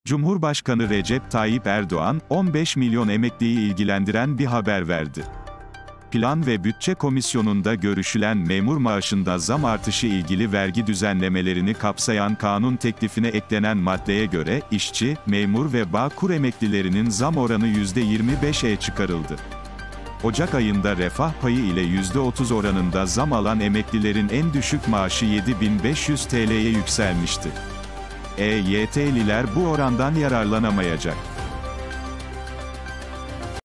Cumhurbaşkanı Recep Tayyip Erdoğan, 15 milyon emekliyi ilgilendiren bir haber verdi. Plan ve Bütçe Komisyonu'nda görüşülen memur maaşında zam artışı ilgili vergi düzenlemelerini kapsayan kanun teklifine eklenen maddeye göre, işçi, memur ve Bağkur emeklilerinin zam oranı %25'e çıkarıldı. Ocak ayında refah payı ile %30 oranında zam alan emeklilerin en düşük maaşı 7.500 TL'ye yükselmişti. EYT'liler bu orandan yararlanamayacak.